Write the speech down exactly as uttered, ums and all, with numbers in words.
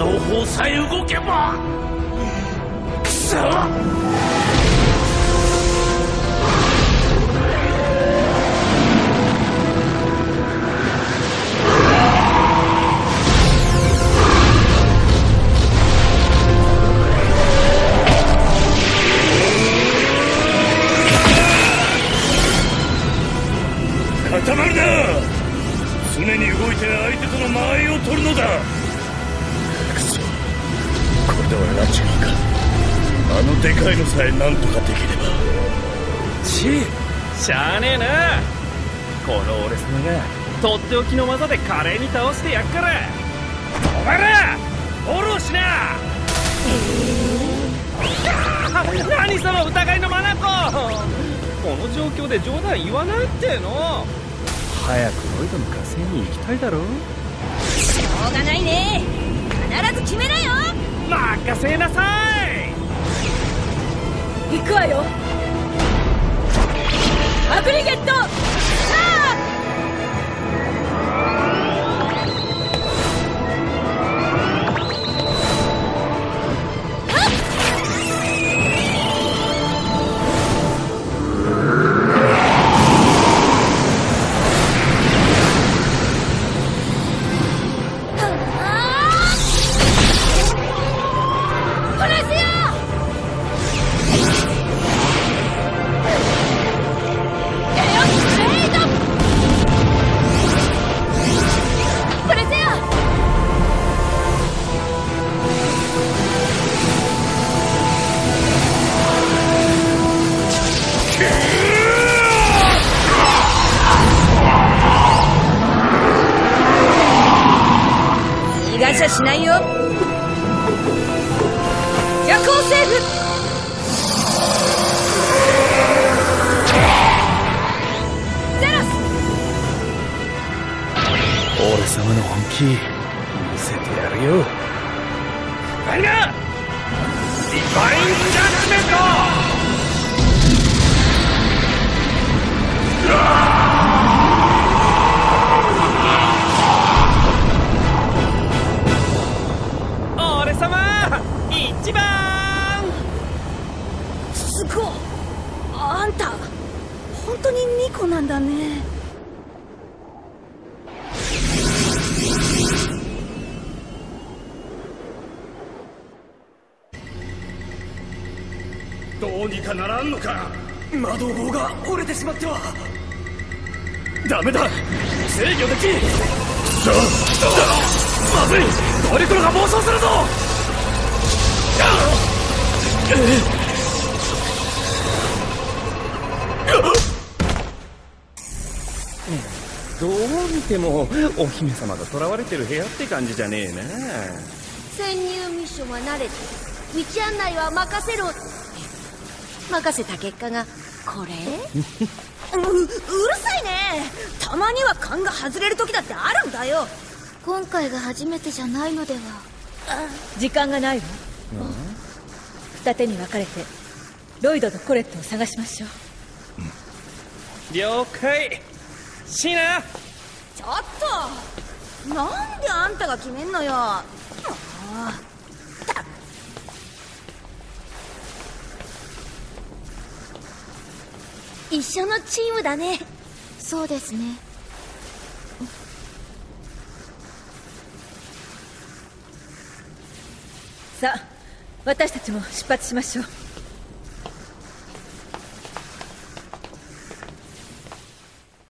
動砲さえ動けば。くそ！ 固まるな。常に動いて相手との間合いを取るのだ。くそ、これでは拉致がか。あのでかいのさえなんとかできれば。 ちしゃあねえな。この俺様がとっておきの技で華麗に倒してやっから。お前らフォローしな。何その疑いの眼。この状況で冗談言わないっての。早くロイドの火星に行きたいだろ。 しょうがないね。必ず決めなよ。 任せなさい。 行くわよ。アグリゲット。さあ逃がしゃしないよ。逆光セーフ。ゼロス。 俺様の本気見せてやるよ。何だディファインジャッジメント。俺様一番。 すごい。あんた本当にニコなんだね。 どうにかならんのか。窓棒が折れてしまってはダメだ。制御できん。さあまずい。トリクロが暴走するぞ。 どう見てもお姫様が囚われてる部屋って感じじゃねえな。 潜入ミッションは慣れて道案内は任せろ。任せた結果がこれう, うるさいね。たまには勘が外れる時だってあるんだよ。今回が初めてじゃないのでは。時間がないわ。二手に分かれてロイドとコレットを探しましょう。 了解。シナ。 ちょっとなんであんたが決めんのよ。一緒のチームだね。そうですね。さあ私たちも出発しましょう。